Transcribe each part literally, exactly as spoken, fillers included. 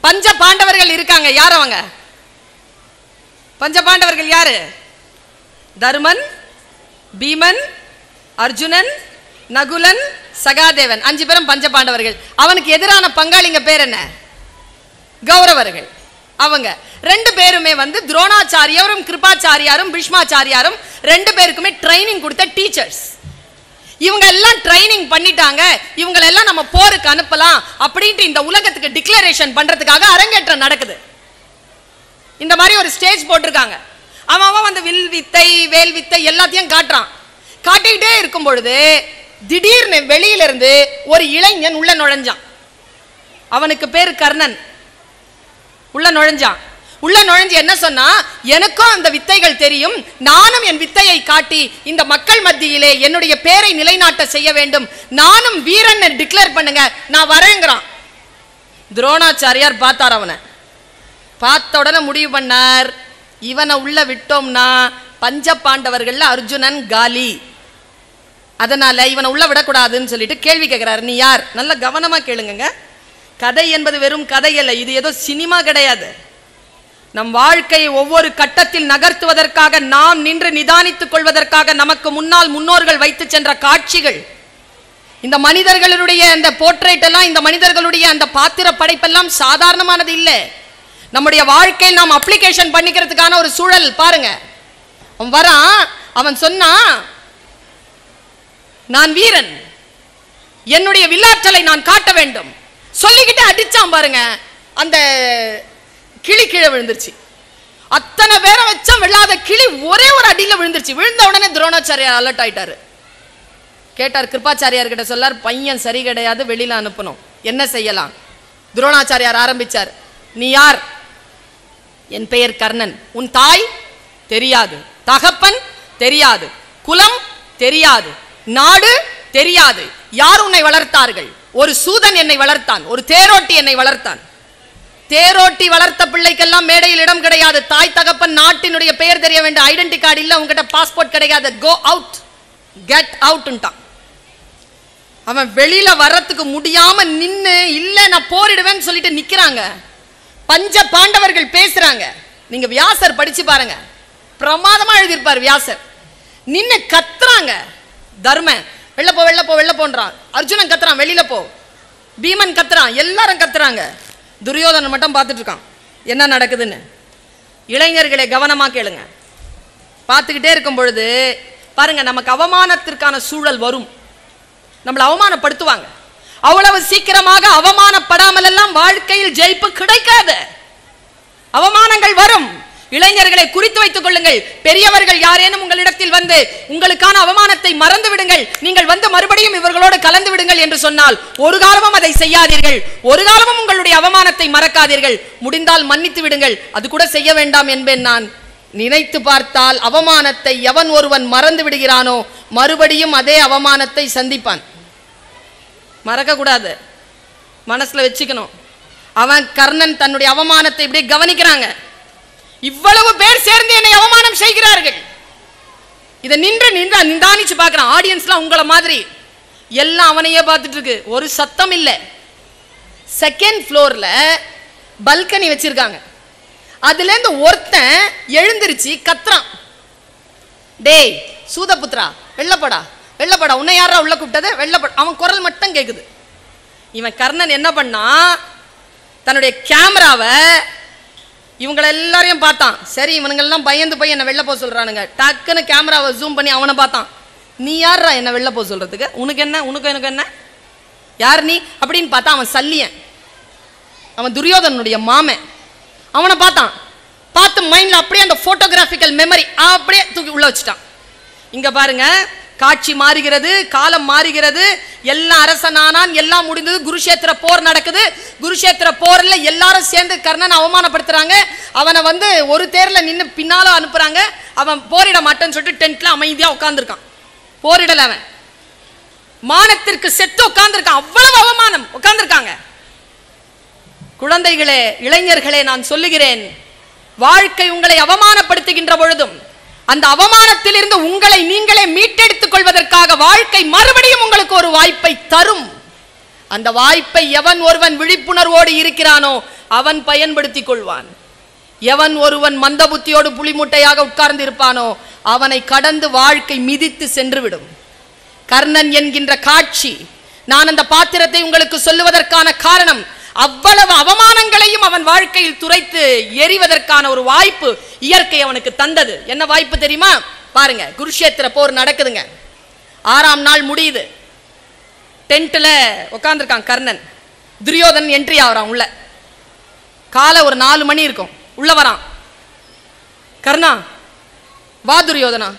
பஞ்ச பாண்டவர்கள் இருக்காங்க. யார் அவங்க? பஞ்ச பாண்டவர்கள் யாரு? தர்மன், பீமன், அர்ஜுனன், நகுலன், சகாதேவன். அஞ்சு பேரும் பஞ்ச பாண்டவர்கள். அவனுக்கு எதிரான பங்காளிங்க பேர் என்ன? கௌரவர்கள். அவங்க ரெண்டு பேருமே வந்து துரோணாச்சாரியரும் கிருபாச்சாரியாரும் பீஷ்மாச்சாரியாரும் ரெண்டு பேருக்குமே ட்ரைனிங் கொடுத்த டீச்சர்ஸ். இவங்க எல்லாம் ட்ரைனிங் பண்ணிட்டாங்க, இவங்க எல்லாம் நம்ம போருக்கு அனுப்பலாம் அப்படின்ட்டு இந்த உலகத்துக்கு டிக்ளரேஷன் பண்றதுக்காக அரங்கேற்றம் நடக்குது. இந்த மாதிரி ஒரு ஸ்டேஜ் போட்டிருக்காங்க. அவன் அவன் வந்து வில் வித்தை வேல் வித்தை எல்லாத்தையும் காட்டுறான். காட்டிக்கிட்டே இருக்கும் பொழுது திடீர்னு வெளியிலிருந்து ஒரு இளைஞன் உள்ள நுழைஞ்சான். அவனுக்கு பேரு கர்ணன். உள்ள நுழைஞ்சான். உள்ள நுழைஞ்சு என்ன சொன்னா, எனக்கும் அந்த வித்தைகள் தெரியும், நானும் என் வித்தையை காட்டி இந்த மக்கள் மத்தியிலே என்னுடைய பேரை நிலைநாட்ட செய்ய வேண்டும், நானும் வீரன் டிக்ளேர் பண்ணுங்க, நான் வரேங்கிறான். துரோணாச்சாரியார் பார்த்தார். அவனை பார்த்த உடனே முடிவு பண்ணார், இவனை உள்ள விட்டோம்னா பஞ்ச பாண்டவர்கள்ல அர்ஜுனன் காலி, அதனால இவனை உள்ள விடக்கூடாதுன்னு சொல்லிட்டு கேள்வி கேட்கிறார். நீ யார்? நல்ல கவனமா கேளுங்க. கதை என்பது வெறும் கதை அல்ல, இது ஏதோ சினிமா கிடையாது. நம் வாழ்க்கையை ஒவ்வொரு கட்டத்தில் நகர்த்துவதற்காக, நாம் நின்று நிதானித்துக் கொள்வதற்காக நமக்கு முன்னால் முன்னோர்கள் வைத்து சென்ற காட்சிகள். இந்த மனிதர்களுடைய அந்த போர்ட்ரேட் எல்லாம், இந்த மனிதர்களுடைய அந்த பாத்திர படைப்பெல்லாம் சாதாரணமானது இல்லை. நம்முடைய வாழ்க்கையில் நாம் அப்ளிகேஷன் பண்ணிக்கிறதுக்கான ஒரு சூழல் பாருங்க. அவன் வரான், அவன் சொன்னா, நான் வீரன், என்னுடைய வில்லாற்றலை நான் காட்ட வேண்டும் சொல்லிக்கிட்டு அடிச்சான் பாருங்க. அந்த கிளி கீழே விழுந்துருச்சு. அத்தனை பேரை வச்சா விழாத கிளி ஒரே ஒரு அடியில விழுந்துருச்சு. விழுந்த உடனே துரோணாச்சாரியார் அலர்ட் ஆயிட்டாரு. கேட்டார் கிருபாச்சாரியார் கிட்ட, சொல்லார் பையன் சரி கிடையாது, வெளியில அனுப்பணும், என்ன செய்யலாம்? துரோணாச்சாரியார் ஆரம்பிச்சார். நீ யார்? என் பெயர் கர்ணன். உன் தாய்? தெரியாது. தகப்பன்? தெரியாது. குலம்? தெரியாது. நாடு? தெரியாது. யார் உன்னை வளர்த்தார்கள்? ஒரு சூதன் என்னை வளர்த்தான், ஒரு தேரோட்டி என்னை வளர்த்தான். தேரோட்டி வளர்த்த பிள்ளைக்கெல்லாம் மேடையில் இடம் கிடையாது. தாய் தகப்பன் நாட்டினுடைய பெயர் தெரிய வேண்டும், ஐடென்டி கார்டு இல்ல, உங்ககிட்ட பாஸ்போர்ட் கிடையாது, கோ அவுட், கெட் அவுட்ன்ட்டான். அவன் வெளியில வர்றதுக்கு முடியாம நின்னு, இல்ல நான் போரிடுவேன்னு சொல்லிட்டு நிக்கிறாங்க. பஞ்ச பாண்டவர்கள் பேசுறாங்க. நீங்க வியாசர் படிச்சு பாருங்க, பிரமாதமா எழுதியிருப்பார் வியாசர். நின்னு கத்துறாங்க. தர்ம வெளில போ வெளில போ வெளில போன்றான். அர்ஜுனன் கத்துறான், வெளியில போ. பீமன் கத்துறான், எல்லாரும் கத்துறாங்க. துரியோதனன் மட்டும் பார்த்துட்டு இருக்கான் என்ன நடக்குதுன்னு. இளைஞர்களை கவனமா கேளுங்க. பார்த்துக்கிட்டே இருக்கும் பொழுது பாருங்க, நமக்கு அவமானத்திற்கான சூழல் வரும், நம்மளை அவமானப்படுத்துவாங்க. அவ்வளவு சீக்கிரமாக அவமானப்படாமல் எல்லாம் வாழ்க்கையில் ஜெயிப்பு கிடைக்காது. அவமானங்கள் வரும். இளைஞர்களை குறித்து வைத்துக் கொள்ளுங்கள். பெரியவர்கள் யாரேனும் உங்களிடத்தில் வந்து உங்களுக்கான அவமானத்தை மறந்து விடுங்கள், நீங்கள் வந்து மறுபடியும் இவர்களோடு கலந்து விடுங்கள் என்று சொன்னால் ஒரு காலமும் அதை செய்யாதீர்கள். ஒரு காலமும் உங்களுடைய அவமானத்தை மறக்காதீர்கள். முடிந்தால் மன்னித்து விடுங்கள், அது கூட செய்ய வேண்டாம் என்பேன் நான். நினைத்து பார்த்தால் அவமானத்தை எவன் ஒருவன் மறந்து விடுகிறானோ மறுபடியும் அதே அவமானத்தை சந்திப்பான். மறக்க கூடாது, மனசுல வச்சுக்கணும். அவன் கர்ணன் தன்னுடைய அவமானத்தை இப்படி கவனிக்கிறாங்க. இவ்வளவு பேர் சேர்ந்து என்னை அவமானம் செய்கிறார்கள். இதை நின்று நின்று நிதானிச்சு பார்க்கிறான். ஆடியன்ஸ்லாம் உங்களை மாதிரி எல்லாம் அவனையே பார்த்துட்டு இருக்கு. ஒரு சத்தம் இல்லை. செகண்ட் ஃப்ளோர்ல பல்கனி வச்சிருக்காங்க. அதுல இருந்து ஒருத்தன் எழுந்திருச்சு கத்துறான், டேய் சூதபுத்ரா வெள்ளப்படா வெள்ளப்படா, உன்னை யாரா உள்ள கூப்பிட்டது? வெள்ளப்பட. அவன் குரல் மட்டும் கேக்குது. இவன் கர்ணன் என்ன பண்ணா, தன்னுடைய கேமராவை இவங்களை எல்லாரையும் பார்த்தான். சரி இவனுங்கெல்லாம் பயந்து போய் என்ன வெளில போக சொல்றானுங்க. டக்குன்னு கேமராவை ஜூம் பண்ணி அவனை பார்த்தான். நீ யாரா என்ன வெளில போக சொல்றதுக்கு? உனக்கு என்ன, உனக்கு எனக்கு என்ன, யார் நீ அப்படின்னு பார்த்தா அவன் சல்லியன், அவன் துரியோதனுடைய மாமன். அவனை பார்த்தான். பார்த்து மைண்ட்ல அப்படியே அந்த போட்டோகிராபிக்கல் மெமரி அப்படியே தூக்கி உள்ள வச்சுட்டான். இங்க பாருங்க, காட்சி மாறுகிறது, காலம் மாறுகிறது. எல்லாம் அரசனானான், எல்லாம் முடிந்தது. குருஷேத்திர போர் நடக்குது. குருஷேத்திர போர்ல எல்லாரும் சேர்ந்து கர்ணனை அவமானப்படுத்துறாங்க. அவனை வந்து ஒரு தேர்ல நின்று பின்னால அனுப்புறாங்க. அவன் போரிட மாட்டேன்னு சொல்லிட்டு டென்ட்ல அமைதியா உட்கார்ந்துருக்கான். போரிடல, அவன் மானத்திற்கு செத்து உட்கார்ந்துருக்கான். அவ்வளவு அவமானம் உட்கார்ந்துருக்காங்க. குழந்தைகளே, இளைஞர்களே, நான் சொல்லுகிறேன், வாழ்க்கை உங்களை அவமானப்படுத்துகின்ற பொழுதும் அந்த அவமானத்தில் இருந்து உங்களை நீங்களே மீட்டெடுத்துக் கொள்வதற்காக வாழ்க்கை மறுபடியும் உங்களுக்கு ஒரு வாய்ப்பை தரும். அந்த வாய்ப்பை எவன் ஒருவன் விழிப்புணர்வோடு இருக்கிறானோ அவன் பயன்படுத்திக் கொள்வான். எவன் ஒருவன் மந்த புத்தியோடு புலிமுட்டையாக உட்கார்ந்து இருப்பானோ அவனை கடந்து வாழ்க்கை மிதித்து சென்றுவிடும். கர்ணன் என்கின்ற காட்சி, நான் அந்த பாத்திரத்தை உங்களுக்கு சொல்லுவதற்கான காரணம், அவ்வளவு அவமானங்களையும் அவன் வாழ்க்கையில் துரைத்து எறிவதற்கான ஒரு வாய்ப்பு இயற்கை அவனுக்கு தந்தது. என்ன வாய்ப்பு தெரியுமா? பாருங்க, குருஷேத்திர போர் நடக்குதுங்க. ஆறாம் நாள் முடியுது. டென்ட்ல உட்கார்ந்துருக்கான் கர்ணன். துரியோதனன் என்ட்ரி ஆகிறான் உள்ள. காலை ஒரு நாலு மணி இருக்கும். உள்ள வரான். கர்ணா வா துரியோதனா.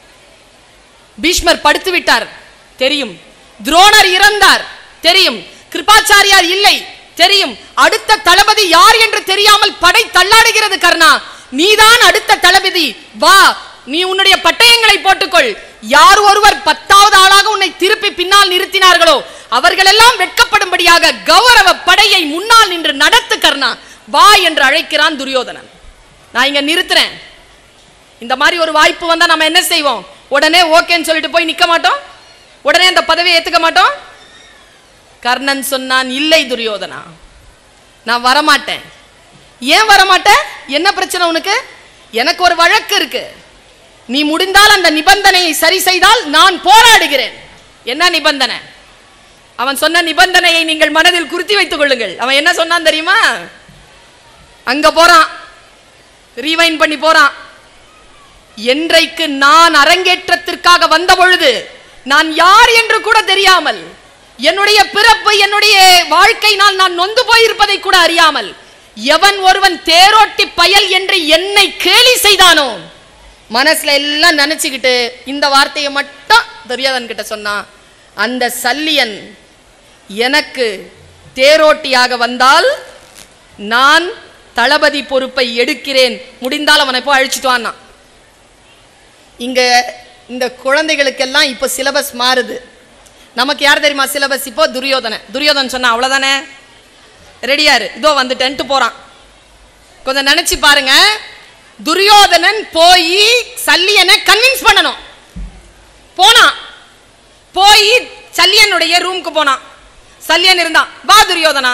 பீஷ்மர் படுத்து விட்டார் தெரியும். துரோணர் இறந்தார் தெரியும். கிருபாச்சாரியார் இல்லை தெரியும். அடுத்த தளபதி யார் என்று தெரியாமல் படை தள்ளாடுகிறது. கர்ணா, நீதான் அடுத்த தளபதி, வா, நீ உன்னுடைய பட்டயங்களை போட்டுக்கொள். யார் ஒருவர் பத்தாவது ஆளாக உன்னை திருப்பி பின்னால் நிறுத்தினார்களோ அவர்களெல்லாம் வெட்கப்படும்படியாக கௌரவ படையை முன்னால் நின்று நடத்து கர்ணா, வா என்று அழைக்கிறான் துரியோதனன். நான் இங்க நிறுத்துறேன். இந்த மாதிரி ஒரு வாய்ப்பு வந்தா நம்ம என்ன செய்வோம்? உடனே ஓகேன்னு சொல்லிட்டு போய் நிக்க மாட்டோம்? உடனே அந்த பதவியை ஏத்துக்க மாட்டோம்? கர்ணன் சொன்னான், இல்லை துரியோதனா, நான் வரமாட்டேன். ஏன் வரமாட்டேன்? என்ன பிரச்சனை உனக்கு? எனக்கு ஒரு வழக்கு இருக்கு. நீ முடிந்தால் அந்த நிபந்தனையை சரி செய்தால் நான் போராடுகிறேன். என்ன நிபந்தனை? அவன் சொன்ன நிபந்தனையை நீங்கள் மனதில் குறித்து வைத்துக் கொள்ளுங்கள். அவன் என்ன சொன்னான் தெரியுமா? அங்க போறான், ரீவைண்ட் பண்ணி போறான். என்றைக்கு நான் அரங்கேற்றத்திற்காக வந்த பொழுது நான் யார் என்று கூட தெரியாமல், என்னுடைய பிறப்பு, என்னுடைய வாழ்க்கை நாள் நான் நொந்து போயிருப்பதை கூட அறியாமல், எவன் ஒருவன் தேரோட்டி பயல் என்று என்னை கேலி செய்தானோ, மனசுல எல்லாம் நினைச்சுக்கிட்டு இந்த வார்த்தையை மட்டும் துரியோதனன் கிட்ட சொன்னான், அந்த சல்லியன் எனக்கு தேரோட்டியாக வந்தால் நான் தளபதி பொறுப்பை எடுக்கிறேன், முடிந்தால் அவனை போய் அழிச்சிட்டு வான்னா. இங்க இந்த குழந்தைகளுக்கெல்லாம் இப்போ சிலபஸ் மாறுது. நமக்கு யார் தெரியுமா சிலபஸ் இப்போ? துரியோதனன். துரியோதனன் சொன்னா அவ்வளவுதானே, ரெடியாரு, இதோ வந்துட்டேன்ட்டு போறான். கொஞ்சம் நினைச்சு பாருங்க, துரியோதனன் போய் சல்லியனை கன்வின்ஸ் பண்ணணும். போனான், போய் சல்லியனுடைய ரூமுக்கு போனான். சல்லியன் இருந்தான். வா துரியோதனா.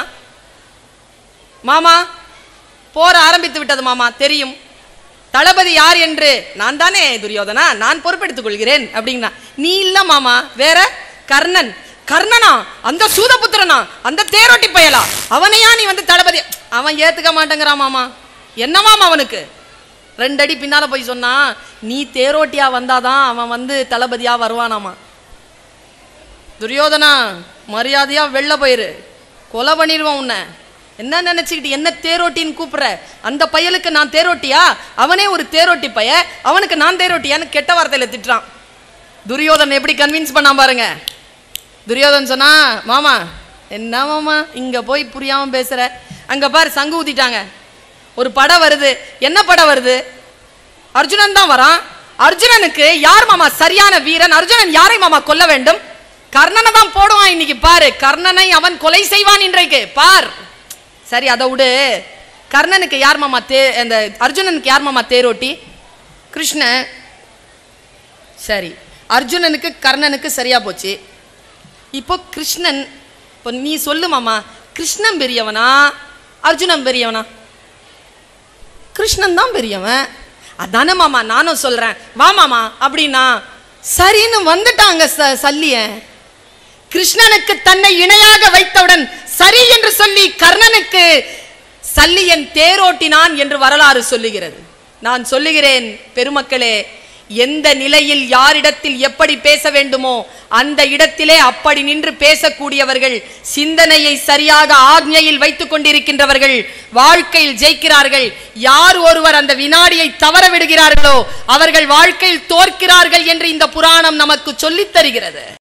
மாமா, போற ஆரம்பித்து விட்டது மாமா, தெரியும். தளபதி யார் என்று? நான் தானே துரியோதனா, நான் பொறுப்பெடுத்துக் கொள்கிறேன் அப்படின்னா. நீ இல்ல மாமா, வேற கர்ணன். கர்ணனா? அந்த சூதபுத்திரனா? அந்த தேரோட்டி பயலா? அவனையா நீ வந்து தளபதி? அவன் ஏத்துக்க மாட்டேங்கிறான் மாமா. என்ன மாமா அவனுக்கு? ரெண்டு அடி பின்னால போய் சொன்னா, நீ தேரோட்டியா வந்தாதான் அவன் வந்து தளபதியா வருவானாமா. துரியோதனா, மரியாதையா வெளில போயிரு, கொலை பண்ணிடுவான் உன்னை. என்ன நினைச்சுக்கிட்டு என்ன தேரோட்டின்னு கூப்பிடுற? அந்த பயலுக்கு நான் தேரோட்டியா? அவனே ஒரு தேரோட்டி பைய, அவனுக்கு நான் தேரோட்டியான்னு கெட்ட வார்த்தையில திட்டுறான். துரியோதன் எப்படி கன்வின்ஸ் பண்ணா பாருங்க. துரியோதன் சொன்னா, மாமா என்ன மாமா இங்க போய் புரியாம பேசுற? அங்க பாரு, சங்கு ஊத்திட்டாங்க, ஒரு படம் வருது. என்ன படம் வருது? அர்ஜுனன் தான் வரான். அர்ஜுனனுக்கு யார் மாமா சரியான வீரன்? அர்ஜுனன் யாரை மாமா கொல்ல வேண்டும்? கர்ணனை தான் போடுவான் இன்னைக்கு பாரு. கர்ணனை அவன் கொலை செய்வான் இன்றைக்கு பார். சரி, அதை விடு. கர்ணனுக்கு யார் மாமா தே அந்த அர்ஜுனனுக்கு யார் மாமா தேரோட்டி? கிருஷ்ணன். சரி, அர்ஜுனனுக்கு கர்ணனுக்கு சரியா போச்சு. இப்போ கிருஷ்ணன், இப்போ நீ சொல்லு மாமா, கிருஷ்ணன் பெரியவனா அர்ஜுனன் பெரியவனா? கிருஷ்ணன் தான் பெரியவன். அதானே மாமா நானும் சொல்றேன், வா மாமா அப்படின்னா. சரின்னு வந்துட்டாங்க சல்லியன். கிருஷ்ணனுக்கு தன்னை இணையாக வைத்தவுடன் சரி என்று சொல்லி கர்ணனுக்கு சல்லியன் தேரோட்டினான் என்று வரலாறு சொல்லுகிறது. நான் சொல்லுகிறேன் பெருமக்களே, எந்த நிலையில் யாரிடத்தில் எப்படி பேச வேண்டுமோ அந்த இடத்திலே அப்படி நின்று பேசக்கூடியவர்கள், சிந்தனையை சரியாக ஆக்ஞையில் வைத்துக் கொண்டிருக்கின்றவர்கள் வாழ்க்கையில் ஜெயிக்கிறார்கள். யார் ஒருவர் அந்த வினாடியை தவற விடுகிறார்களோ அவர்கள் வாழ்க்கையில் தோற்கிறார்கள் என்று இந்த புராணம் நமக்கு சொல்லித் தருகிறது.